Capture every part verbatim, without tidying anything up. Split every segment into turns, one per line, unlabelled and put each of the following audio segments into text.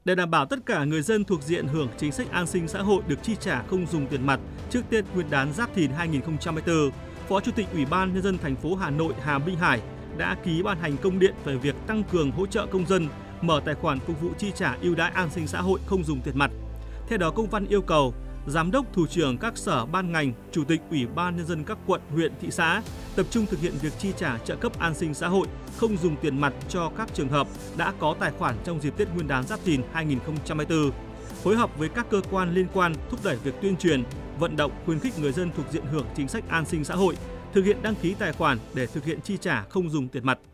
Để đảm bảo tất cả người dân thuộc diện hưởng chính sách an sinh xã hội được chi trả không dùng tiền mặt trước Tết Nguyên đán Giáp Thìn hai nghìn không trăm hai mươi tư, Phó Chủ tịch Ủy ban Nhân dân thành phố Hà Nội Hà Minh Hải đã ký ban hành công điện về việc tăng cường hỗ trợ công dân mở tài khoản phục vụ chi trả ưu đãi an sinh xã hội không dùng tiền mặt. Theo đó, công văn yêu cầu Giám đốc, Thủ trưởng các sở ban ngành, Chủ tịch Ủy ban Nhân dân các quận, huyện, thị xã tập trung thực hiện việc chi trả trợ cấp an sinh xã hội không dùng tiền mặt cho các trường hợp đã có tài khoản trong dịp Tết Nguyên đán Giáp Thìn hai nghìn không trăm hai mươi tư, phối hợp với các cơ quan liên quan thúc đẩy việc tuyên truyền, vận động, khuyến khích người dân thuộc diện hưởng chính sách an sinh xã hội thực hiện đăng ký tài khoản để thực hiện chi trả không dùng tiền mặt.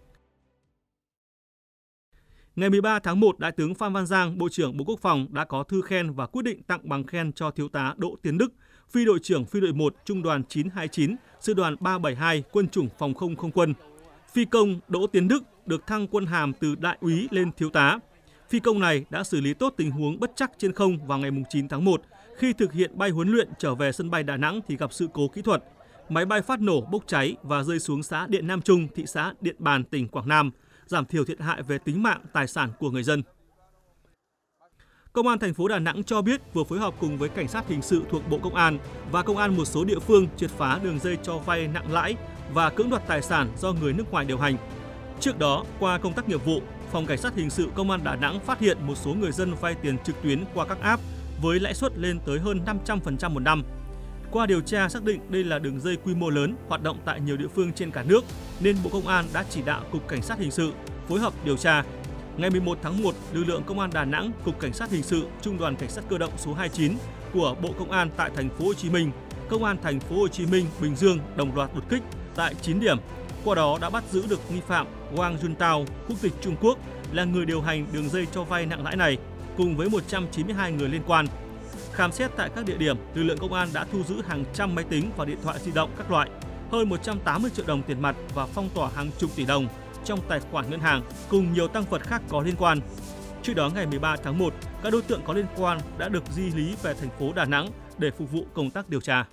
Ngày mười ba tháng một, Đại tướng Phan Văn Giang, Bộ trưởng Bộ Quốc phòng đã có thư khen và quyết định tặng bằng khen cho Thiếu tá Đỗ Tiến Đức, Phi đội trưởng Phi đội một, Trung đoàn chín hai chín, Sư đoàn ba bảy hai, Quân chủng Phòng không Không quân. Phi công Đỗ Tiến Đức được thăng quân hàm từ đại úy lên thiếu tá. Phi công này đã xử lý tốt tình huống bất trắc trên không vào ngày chín tháng một khi thực hiện bay huấn luyện trở về sân bay Đà Nẵng thì gặp sự cố kỹ thuật. Máy bay phát nổ bốc cháy và rơi xuống xã Điện Nam Trung, thị xã Điện Bàn, tỉnh Quảng Nam, giảm thiểu thiệt hại về tính mạng, tài sản của người dân. Công an thành phố Đà Nẵng cho biết vừa phối hợp cùng với Cảnh sát hình sự thuộc Bộ Công an và Công an một số địa phương triệt phá đường dây cho vay nặng lãi và cưỡng đoạt tài sản do người nước ngoài điều hành. Trước đó, qua công tác nghiệp vụ, Phòng Cảnh sát hình sự Công an Đà Nẵng phát hiện một số người dân vay tiền trực tuyến qua các app với lãi suất lên tới hơn năm trăm phần trăm một năm. Qua điều tra xác định đây là đường dây quy mô lớn hoạt động tại nhiều địa phương trên cả nước nên Bộ Công an đã chỉ đạo Cục Cảnh sát hình sự phối hợp điều tra. Ngày mười một tháng một, lực lượng Công an Đà Nẵng, Cục Cảnh sát hình sự, Trung đoàn Cảnh sát cơ động số hai mươi chín của Bộ Công an tại thành phố Hồ Chí Minh, Công an thành phố Hồ Chí Minh, Bình Dương đồng loạt đột kích tại chín điểm. Qua đó đã bắt giữ được nghi phạm Wang Juntao, quốc tịch Trung Quốc, là người điều hành đường dây cho vay nặng lãi này, cùng với một trăm chín mươi hai người liên quan. Khám xét tại các địa điểm, lực lượng công an đã thu giữ hàng trăm máy tính và điện thoại di động các loại, hơn một trăm tám mươi triệu đồng tiền mặt và phong tỏa hàng chục tỷ đồng trong tài khoản ngân hàng cùng nhiều tang vật khác có liên quan. Trước đó ngày mười ba tháng một, các đối tượng có liên quan đã được di lý về thành phố Đà Nẵng để phục vụ công tác điều tra.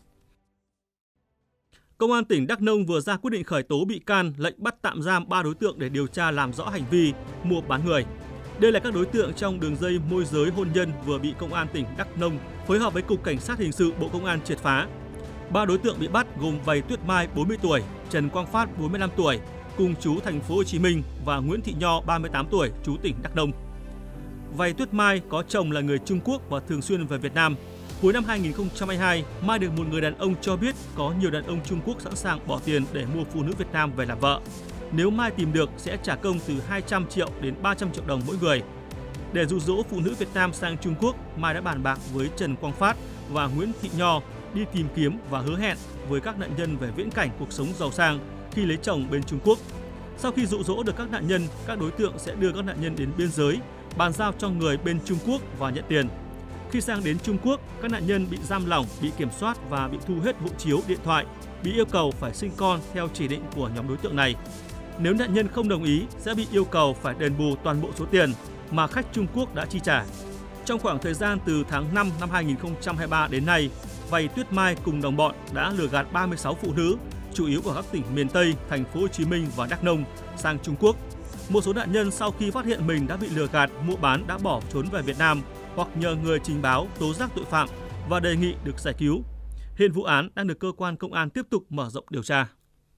Công an tỉnh Đắk Nông vừa ra quyết định khởi tố bị can, lệnh bắt tạm giam ba đối tượng để điều tra làm rõ hành vi mua bán người. Đây là các đối tượng trong đường dây môi giới hôn nhân vừa bị Công an tỉnh Đắk Nông phối hợp với Cục Cảnh sát hình sự Bộ Công an triệt phá. Ba đối tượng bị bắt gồm Vầy Tuyết Mai bốn mươi tuổi, Trần Quang Phát bốn mươi lăm tuổi, cùng chú thành phố Hồ Chí Minh và Nguyễn Thị Nho ba mươi tám tuổi, chú tỉnh Đắk Nông. Vầy Tuyết Mai có chồng là người Trung Quốc và thường xuyên về Việt Nam. Cuối năm hai nghìn không trăm hai mươi hai, Mai được một người đàn ông cho biết có nhiều đàn ông Trung Quốc sẵn sàng bỏ tiền để mua phụ nữ Việt Nam về làm vợ. Nếu Mai tìm được sẽ trả công từ hai trăm triệu đến ba trăm triệu đồng mỗi người. Để dụ dỗ phụ nữ Việt Nam sang Trung Quốc, Mai đã bàn bạc với Trần Quang Phát và Nguyễn Thị Nho đi tìm kiếm và hứa hẹn với các nạn nhân về viễn cảnh cuộc sống giàu sang khi lấy chồng bên Trung Quốc. Sau khi dụ dỗ được các nạn nhân, các đối tượng sẽ đưa các nạn nhân đến biên giới, bàn giao cho người bên Trung Quốc và nhận tiền. Khi sang đến Trung Quốc, các nạn nhân bị giam lỏng, bị kiểm soát và bị thu hết hộ chiếu, điện thoại, bị yêu cầu phải sinh con theo chỉ định của nhóm đối tượng này. Nếu nạn nhân không đồng ý, sẽ bị yêu cầu phải đền bù toàn bộ số tiền mà khách Trung Quốc đã chi trả. Trong khoảng thời gian từ tháng năm năm hai nghìn không trăm hai mươi ba đến nay, Vầy Tuyết Mai cùng đồng bọn đã lừa gạt ba mươi sáu phụ nữ, chủ yếu ở các tỉnh miền Tây, thành phố Hồ Chí Minh và Đắk Nông sang Trung Quốc. Một số nạn nhân sau khi phát hiện mình đã bị lừa gạt, mua bán đã bỏ trốn về Việt Nam hoặc nhờ người trình báo tố giác tội phạm và đề nghị được giải cứu. Hiện vụ án đang được cơ quan công an tiếp tục mở rộng điều tra.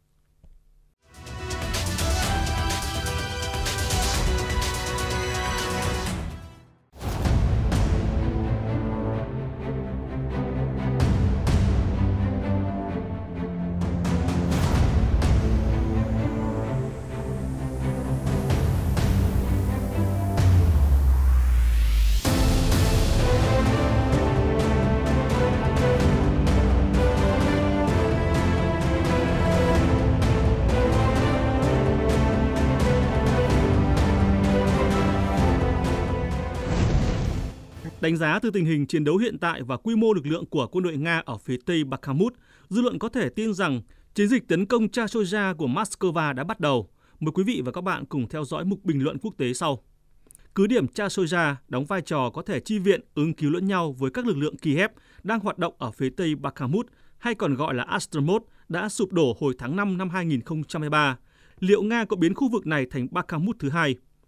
Đánh giá từ tình hình chiến đấu hiện tại và quy mô lực lượng của quân đội Nga ở phía tây Bakhmut, dư luận có thể tin rằng chiến dịch tấn công Chasiv của Moscow đã bắt đầu. Mời quý vị và các bạn cùng theo dõi mục bình luận quốc tế sau. Cứ điểm Chasiv đóng vai trò có thể chi viện ứng cứu lẫn nhau với các lực lượng Kiev đang hoạt động ở phía tây Bakhmut, hay còn gọi là Astromot, đã sụp đổ hồi tháng năm năm hai nghìn không trăm hai mươi ba. Liệu Nga có biến khu vực này thành Bakhmut thứ hai?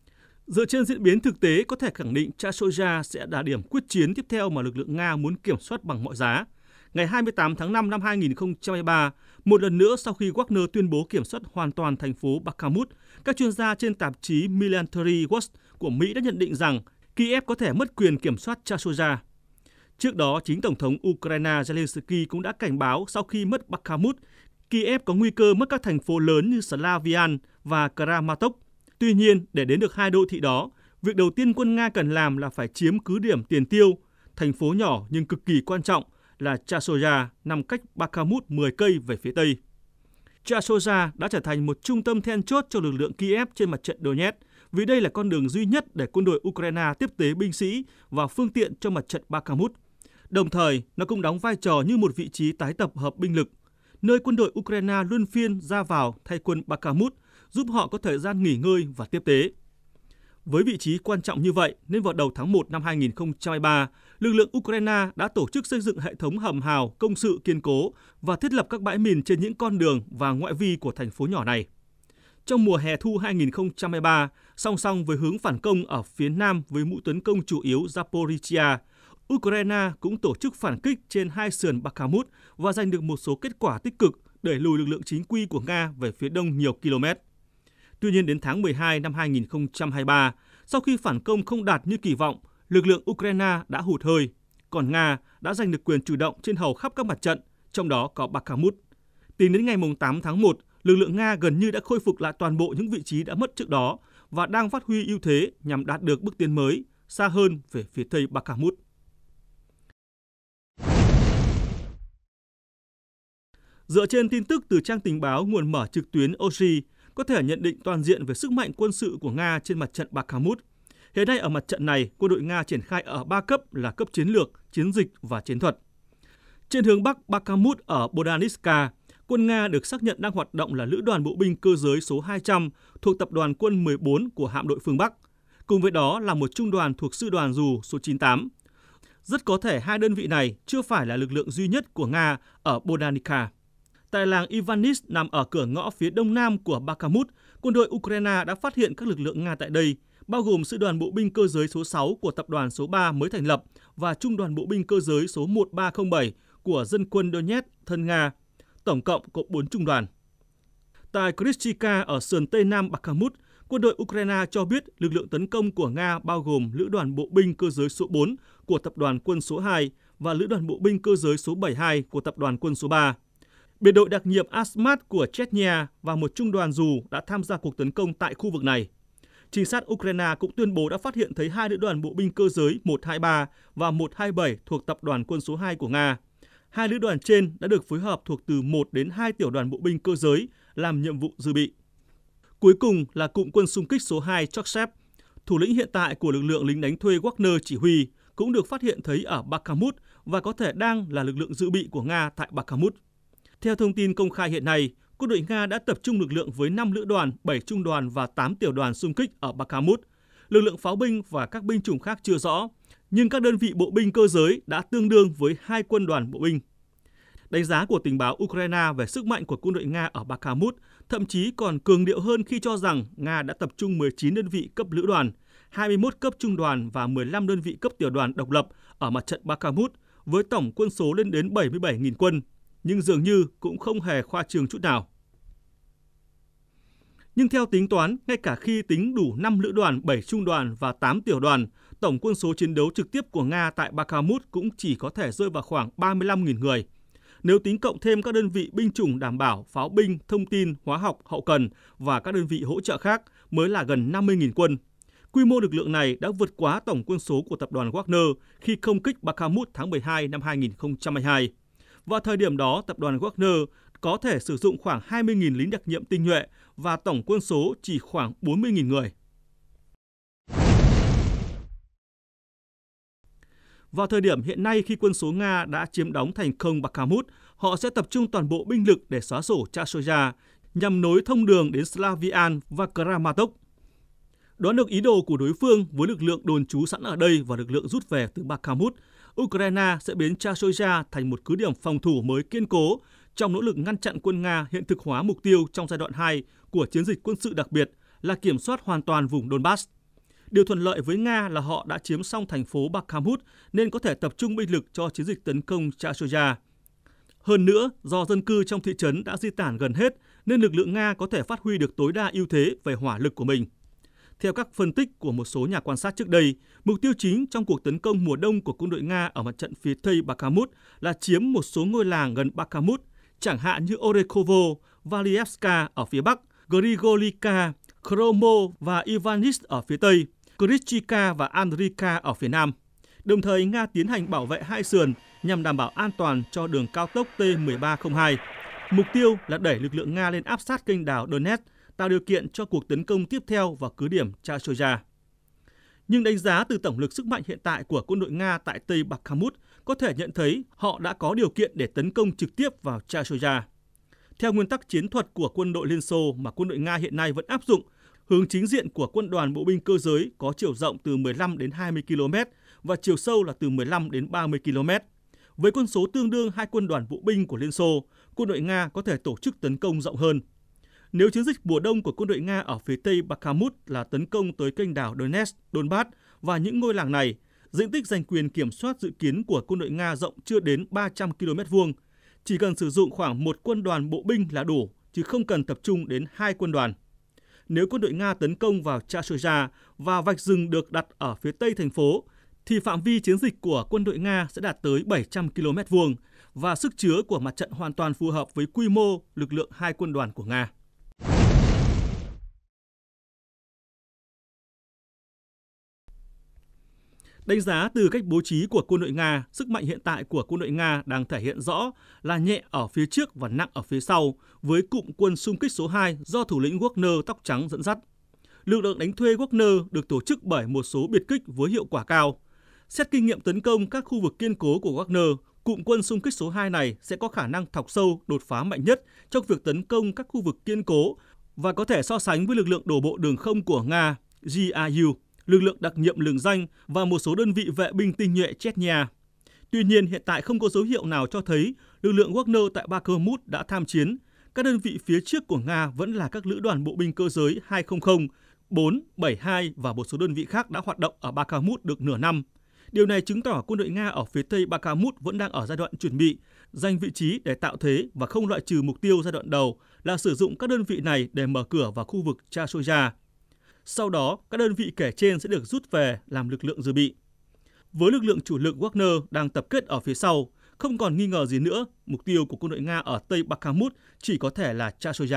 Dựa trên diễn biến thực tế, có thể khẳng định Chasiv-Yar sẽ là điểm quyết chiến tiếp theo mà lực lượng Nga muốn kiểm soát bằng mọi giá. Ngày hai mươi tám tháng năm năm hai nghìn không trăm hai mươi ba, một lần nữa sau khi Wagner tuyên bố kiểm soát hoàn toàn thành phố Bakhmut, các chuyên gia trên tạp chí Military Watch của Mỹ đã nhận định rằng Kiev có thể mất quyền kiểm soát Chasiv-Yar. Trước đó, chính Tổng thống Ukraine Zelensky cũng đã cảnh báo sau khi mất Bakhmut, Kiev có nguy cơ mất các thành phố lớn như Slavian và Kramatorsk. Tuy nhiên, để đến được hai đô thị đó, việc đầu tiên quân Nga cần làm là phải chiếm cứ điểm tiền tiêu, thành phố nhỏ nhưng cực kỳ quan trọng là Chasiv-Yar nằm cách Bakhmut mười cây về phía tây. Chasiv-Yar đã trở thành một trung tâm then chốt cho lực lượng Kiev trên mặt trận Donetsk, vì đây là con đường duy nhất để quân đội Ukraine tiếp tế binh sĩ và phương tiện cho mặt trận Bakhmut. Đồng thời, nó cũng đóng vai trò như một vị trí tái tập hợp binh lực, nơi quân đội Ukraine luân phiên ra vào thay quân Bakhmut, giúp họ có thời gian nghỉ ngơi và tiếp tế. Với vị trí quan trọng như vậy, nên vào đầu tháng một năm hai nghìn không trăm hai mươi ba, lực lượng Ukraine đã tổ chức xây dựng hệ thống hầm hào công sự kiên cố và thiết lập các bãi mìn trên những con đường và ngoại vi của thành phố nhỏ này. Trong mùa hè thu hai nghìn không trăm hai mươi ba, song song với hướng phản công ở phía nam với mũi tấn công chủ yếu Zaporizhia, Ukraine cũng tổ chức phản kích trên hai sườn Bakhmut và giành được một số kết quả tích cực đẩy lùi lực lượng chính quy của Nga về phía đông nhiều km. Tuy nhiên đến tháng mười hai năm hai nghìn không trăm hai mươi ba, sau khi phản công không đạt như kỳ vọng, lực lượng Ukraine đã hụt hơi, còn Nga đã giành được quyền chủ động trên hầu khắp các mặt trận, trong đó có Bakhmut. Tính đến ngày tám tháng một, lực lượng Nga gần như đã khôi phục lại toàn bộ những vị trí đã mất trước đó và đang phát huy ưu thế nhằm đạt được bước tiến mới, xa hơn về phía tây Bakhmut. Dựa trên tin tức từ trang tình báo nguồn mở trực tuyến o giê, có thể nhận định toàn diện về sức mạnh quân sự của Nga trên mặt trận Bakhmut. Hiện nay ở mặt trận này, quân đội Nga triển khai ở ba cấp là cấp chiến lược, chiến dịch và chiến thuật. Trên hướng Bắc Bakhmut ở Bodanivka, quân Nga được xác nhận đang hoạt động là Lữ đoàn bộ binh cơ giới số hai trăm thuộc tập đoàn quân mười bốn của hạm đội phương Bắc. Cùng với đó là một trung đoàn thuộc sư đoàn dù số chín mươi tám. Rất có thể hai đơn vị này chưa phải là lực lượng duy nhất của Nga ở Bodanivka. Tại làng Ivanis nằm ở cửa ngõ phía đông nam của Bakhmut, quân đội Ukraine đã phát hiện các lực lượng Nga tại đây, bao gồm sư đoàn bộ binh cơ giới số sáu của tập đoàn số ba mới thành lập và trung đoàn bộ binh cơ giới số một ba không bảy của dân quân Donetsk thân Nga. Tổng cộng có bốn trung đoàn. Tại Krystyka ở sườn tây nam Bakhmut, quân đội Ukraine cho biết lực lượng tấn công của Nga bao gồm lữ đoàn bộ binh cơ giới số bốn của tập đoàn quân số hai và lữ đoàn bộ binh cơ giới số bảy mươi hai của tập đoàn quân số ba. Biệt đội đặc nhiệm Asmat của Chechnya và một trung đoàn dù đã tham gia cuộc tấn công tại khu vực này. Trinh sát Ukraine cũng tuyên bố đã phát hiện thấy hai lữ đoàn bộ binh cơ giới một hai ba và một hai bảy thuộc tập đoàn quân số hai của Nga. Hai lữ đoàn trên đã được phối hợp thuộc từ một đến hai tiểu đoàn bộ binh cơ giới làm nhiệm vụ dự bị. Cuối cùng là cụm quân xung kích số hai Choksev, thủ lĩnh hiện tại của lực lượng lính đánh thuê Wagner chỉ huy, cũng được phát hiện thấy ở Bakhmut và có thể đang là lực lượng dự bị của Nga tại Bakhmut. Theo thông tin công khai hiện nay, quân đội Nga đã tập trung lực lượng với năm lữ đoàn, bảy trung đoàn và tám tiểu đoàn xung kích ở Bakhmut. Lực lượng pháo binh và các binh chủng khác chưa rõ, nhưng các đơn vị bộ binh cơ giới đã tương đương với hai quân đoàn bộ binh. Đánh giá của tình báo Ukraine về sức mạnh của quân đội Nga ở Bakhmut thậm chí còn cường điệu hơn khi cho rằng Nga đã tập trung mười chín đơn vị cấp lữ đoàn, hai mươi mốt cấp trung đoàn và mười lăm đơn vị cấp tiểu đoàn độc lập ở mặt trận Bakhmut với tổng quân số lên đến bảy mươi bảy nghìn quân, nhưng dường như cũng không hề khoa trương chút nào. Nhưng theo tính toán, ngay cả khi tính đủ năm lữ đoàn, bảy trung đoàn và tám tiểu đoàn, tổng quân số chiến đấu trực tiếp của Nga tại Bakhmut cũng chỉ có thể rơi vào khoảng ba mươi lăm nghìn người. Nếu tính cộng thêm các đơn vị binh chủng đảm bảo, pháo binh, thông tin, hóa học, hậu cần và các đơn vị hỗ trợ khác mới là gần năm mươi nghìn quân. Quy mô lực lượng này đã vượt quá tổng quân số của tập đoàn Wagner khi không kích Bakhmut tháng mười hai năm hai nghìn không trăm hai mươi hai. Vào thời điểm đó, tập đoàn Wagner có thể sử dụng khoảng hai mươi nghìn lính đặc nhiệm tinh nhuệ và tổng quân số chỉ khoảng bốn mươi nghìn người. Vào thời điểm hiện nay khi quân số Nga đã chiếm đóng thành công Bakhmut, họ sẽ tập trung toàn bộ binh lực để xóa sổ Chasiv-Yar nhằm nối thông đường đến Slavian và Kramatorsk. Đoán được ý đồ của đối phương với lực lượng đồn trú sẵn ở đây và lực lượng rút về từ Bakhmut, Ukraine sẽ biến Chasiv-Yar thành một cứ điểm phòng thủ mới kiên cố trong nỗ lực ngăn chặn quân Nga hiện thực hóa mục tiêu trong giai đoạn hai của chiến dịch quân sự đặc biệt là kiểm soát hoàn toàn vùng Donbass. Điều thuận lợi với Nga là họ đã chiếm xong thành phố Bakhmut nên có thể tập trung binh lực cho chiến dịch tấn công Chasiv. Hơn nữa, do dân cư trong thị trấn đã di tản gần hết nên lực lượng Nga có thể phát huy được tối đa ưu thế về hỏa lực của mình. Theo các phân tích của một số nhà quan sát trước đây, mục tiêu chính trong cuộc tấn công mùa đông của quân đội Nga ở mặt trận phía tây Bakhmut là chiếm một số ngôi làng gần Bakhmut, chẳng hạn như Orekhovo, Valievska ở phía bắc, Grigorivka, Kromo và Ivanivsk ở phía tây, Krychivka và Andrivka ở phía nam. Đồng thời, Nga tiến hành bảo vệ hai sườn nhằm đảm bảo an toàn cho đường cao tốc T mười ba không hai. Mục tiêu là đẩy lực lượng Nga lên áp sát kênh đảo Donetsk, tạo điều kiện cho cuộc tấn công tiếp theo vào cứ điểm Chasiv. Nhưng đánh giá từ tổng lực sức mạnh hiện tại của quân đội Nga tại Tây Bakhmut có thể nhận thấy họ đã có điều kiện để tấn công trực tiếp vào Chasiv. Theo nguyên tắc chiến thuật của quân đội Liên Xô mà quân đội Nga hiện nay vẫn áp dụng, hướng chính diện của quân đoàn bộ binh cơ giới có chiều rộng từ mười lăm đến hai mươi ki lô mét và chiều sâu là từ mười lăm đến ba mươi ki lô mét. Với quân số tương đương hai quân đoàn bộ binh của Liên Xô, quân đội Nga có thể tổ chức tấn công rộng hơn. Nếu chiến dịch mùa đông của quân đội Nga ở phía tây Bakhmut là tấn công tới kênh đảo Donetsk, Donbass và những ngôi làng này, diện tích giành quyền kiểm soát dự kiến của quân đội Nga rộng chưa đến ba trăm ki lô mét vuông. Chỉ cần sử dụng khoảng một quân đoàn bộ binh là đủ, chứ không cần tập trung đến hai quân đoàn. Nếu quân đội Nga tấn công vào Chasiv và vạch rừng được đặt ở phía tây thành phố, thì phạm vi chiến dịch của quân đội Nga sẽ đạt tới bảy trăm ki lô mét vuông và sức chứa của mặt trận hoàn toàn phù hợp với quy mô lực lượng hai quân đoàn của Nga. Đánh giá từ cách bố trí của quân đội Nga, sức mạnh hiện tại của quân đội Nga đang thể hiện rõ là nhẹ ở phía trước và nặng ở phía sau, với cụm quân xung kích số hai do thủ lĩnh Wagner tóc trắng dẫn dắt. Lực lượng đánh thuê Wagner được tổ chức bởi một số biệt kích với hiệu quả cao. Xét kinh nghiệm tấn công các khu vực kiên cố của Wagner, cụm quân xung kích số hai này sẽ có khả năng thọc sâu, đột phá mạnh nhất trong việc tấn công các khu vực kiên cố và có thể so sánh với lực lượng đổ bộ đường không của Nga, G R U, lực lượng đặc nhiệm lừng danh và một số đơn vị vệ binh tinh nhuệ Chechnya. Tuy nhiên, hiện tại không có dấu hiệu nào cho thấy lực lượng Wagner tại Bakhmut đã tham chiến. Các đơn vị phía trước của Nga vẫn là các lữ đoàn bộ binh cơ giới hai không không, bốn, bảy hai và một số đơn vị khác đã hoạt động ở Bakhmut được nửa năm. Điều này chứng tỏ quân đội Nga ở phía tây Bakhmut vẫn đang ở giai đoạn chuẩn bị, giành vị trí để tạo thế và không loại trừ mục tiêu giai đoạn đầu là sử dụng các đơn vị này để mở cửa vào khu vực Chasiv. Sau đó, các đơn vị kể trên sẽ được rút về làm lực lượng dự bị. Với lực lượng chủ lực Wagner đang tập kết ở phía sau, không còn nghi ngờ gì nữa, mục tiêu của quân đội Nga ở Tây Bakhmut chỉ có thể là Chasiv.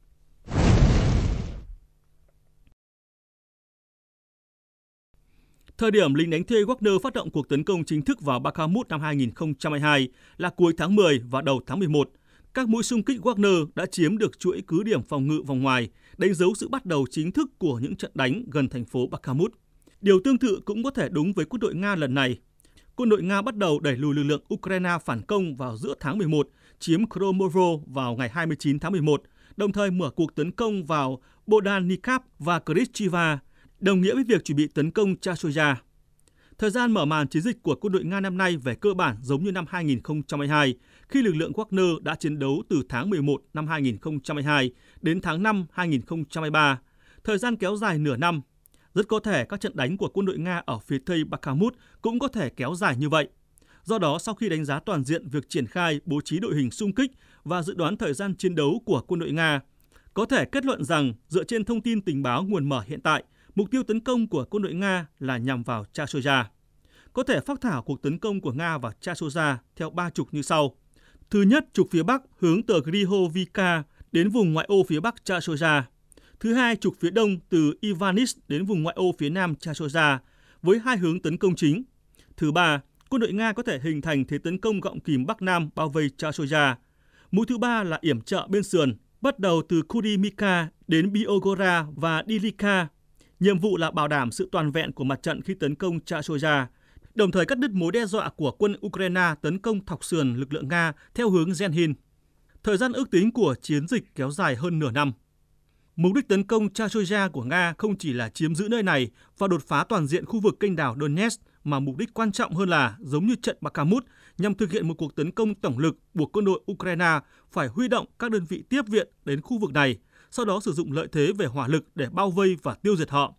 Thời điểm lính đánh thuê Wagner phát động cuộc tấn công chính thức vào Bakhmut năm hai nghìn không trăm hai mươi hai là cuối tháng mười và đầu tháng mười một. Các mũi xung kích Wagner đã chiếm được chuỗi cứ điểm phòng ngự vòng ngoài, đánh dấu sự bắt đầu chính thức của những trận đánh gần thành phố Bakhmut. Điều tương tự cũng có thể đúng với quân đội Nga lần này. Quân đội Nga bắt đầu đẩy lùi lực lượng Ukraine phản công vào giữa tháng mười một, chiếm Kromovo vào ngày hai mươi chín tháng mười một, đồng thời mở cuộc tấn công vào Bodanikap và Krychivka, đồng nghĩa với việc chuẩn bị tấn công Chasiv. Thời gian mở màn chiến dịch của quân đội Nga năm nay về cơ bản giống như năm hai nghìn không trăm hai mươi hai, khi lực lượng Wagner đã chiến đấu từ tháng mười một năm hai nghìn không trăm hai mươi hai đến tháng năm hai nghìn không trăm hai mươi ba, thời gian kéo dài nửa năm. Rất có thể các trận đánh của quân đội Nga ở phía tây Bakhmut cũng có thể kéo dài như vậy. Do đó, sau khi đánh giá toàn diện việc triển khai bố trí đội hình xung kích và dự đoán thời gian chiến đấu của quân đội Nga, có thể kết luận rằng dựa trên thông tin tình báo nguồn mở hiện tại, mục tiêu tấn công của quân đội Nga là nhằm vào Chasiv. Có thể phác thảo cuộc tấn công của Nga vào Chasiv theo ba trục như sau. Thứ nhất, trục phía Bắc hướng từ Grihovka đến vùng ngoại ô phía Bắc Chasiv. Thứ hai, trục phía Đông từ Ivanivsk đến vùng ngoại ô phía Nam Chasiv với hai hướng tấn công chính. Thứ ba, quân đội Nga có thể hình thành thế tấn công gọng kìm Bắc Nam bao vây Chasiv. Mũi thứ ba là yểm trợ bên sườn, bắt đầu từ Kurymivka đến Biogora và Dilivka. Nhiệm vụ là bảo đảm sự toàn vẹn của mặt trận khi tấn công Chasiv, đồng thời cắt đứt mối đe dọa của quân Ukraine tấn công thọc sườn lực lượng Nga theo hướng Zhenhin. Thời gian ước tính của chiến dịch kéo dài hơn nửa năm. Mục đích tấn công Chasiv của Nga không chỉ là chiếm giữ nơi này và đột phá toàn diện khu vực kênh đảo Donetsk, mà mục đích quan trọng hơn là, giống như trận Bakhmut, nhằm thực hiện một cuộc tấn công tổng lực buộc quân đội Ukraine phải huy động các đơn vị tiếp viện đến khu vực này, sau đó sử dụng lợi thế về hỏa lực để bao vây và tiêu diệt họ.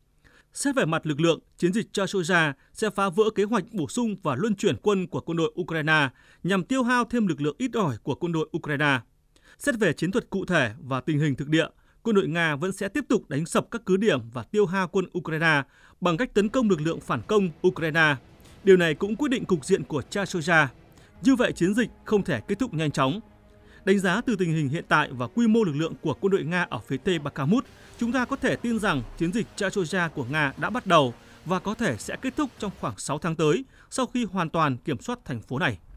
Xét về mặt lực lượng, chiến dịch Chasiv sẽ phá vỡ kế hoạch bổ sung và luân chuyển quân của quân đội Ukraine nhằm tiêu hao thêm lực lượng ít ỏi của quân đội Ukraine. Xét về chiến thuật cụ thể và tình hình thực địa, quân đội Nga vẫn sẽ tiếp tục đánh sập các cứ điểm và tiêu hao quân Ukraine bằng cách tấn công lực lượng phản công Ukraine. Điều này cũng quyết định cục diện của Chasiv. Như vậy, chiến dịch không thể kết thúc nhanh chóng. Đánh giá từ tình hình hiện tại và quy mô lực lượng của quân đội Nga ở phía Tây Bakhmut, chúng ta có thể tin rằng chiến dịch Chasiv của Nga đã bắt đầu và có thể sẽ kết thúc trong khoảng sáu tháng tới sau khi hoàn toàn kiểm soát thành phố này.